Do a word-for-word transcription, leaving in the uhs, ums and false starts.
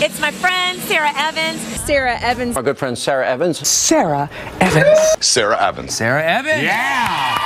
It's my friend, Sara Evans. Sara Evans. Our good friend, Sara Evans. Sara Evans. Sara Evans. Sara Evans. Yeah!